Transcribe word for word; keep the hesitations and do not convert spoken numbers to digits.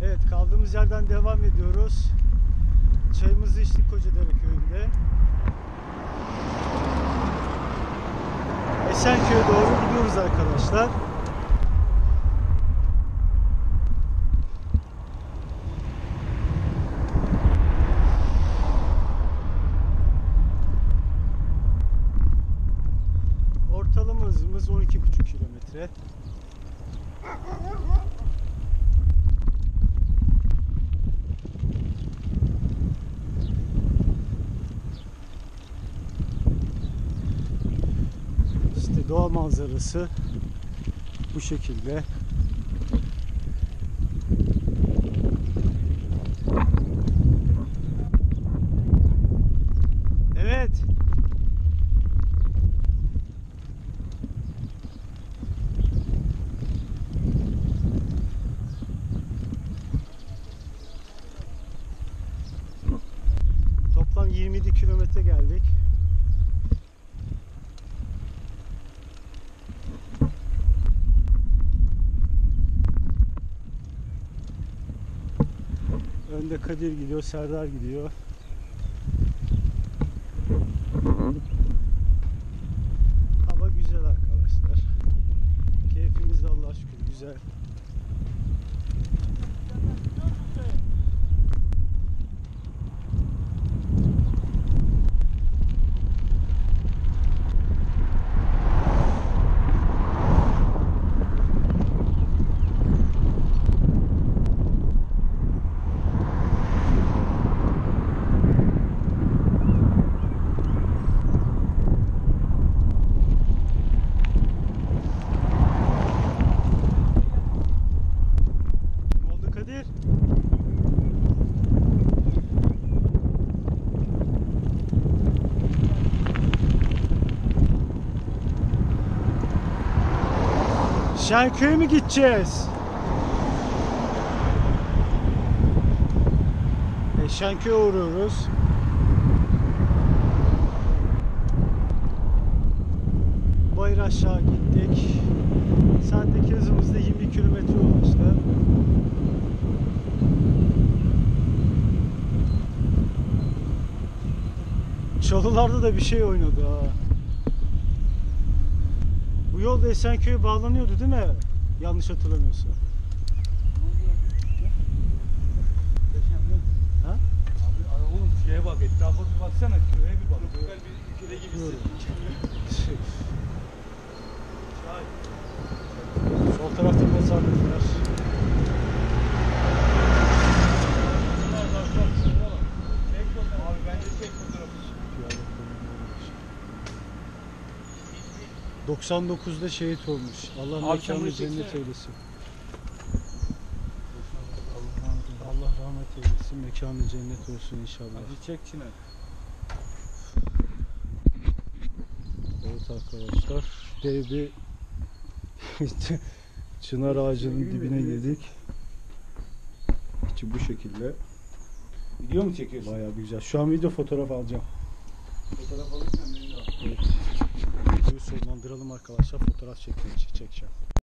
Evet, kaldığımız yerden devam ediyoruz. Çayımızı içtik Kocadere köyünde. Esenköy'e doğru gidiyoruz arkadaşlar. Ortalama hızımız on iki buçuk kilometre. İşte doğa manzarası bu şekilde. Evet. Toplam yirmi yedi kilometre geldik. Önde Kadir gidiyor, Serdar gidiyor. Hava güzel arkadaşlar. Keyfimiz de Allah'a şükür güzel. Şenköy'e mi gideceğiz? E, Şenköy'e uğruyoruz. Bayır aşağı gittik. Saatteki hızımızda yirmi kilometre ulaştı. Çalılarda da bir şey oynadı ha. Bu yol Esenköy'e bağlanıyordu değil mi? Yanlış hatırlamıyorsam. Ha? Abi oğlum şeye bak, etrafa bir baksana, köye bir bak. Güzel bir ülkede gibisin. Sol tarafta mezarlıklar. Abi bence çek fotoğrafı. doksan dokuzda şehit olmuş. Allah mekanı cennet eylesin. Allah rahmet eylesin. Mekanı cennet olsun inşallah. Hadi çek Çınar. Evet arkadaşlar. Dev bir çınar ağacının dibine girdik. İçi bu şekilde. Video mu çekiyorsun? Bayağı güzel. Şu an video fotoğraf alacağım. Fotoğraf alırsan beni de al. Evet. Videoyu sonlandıralım arkadaşlar. Fotoğraf çekmeye çekeceğim.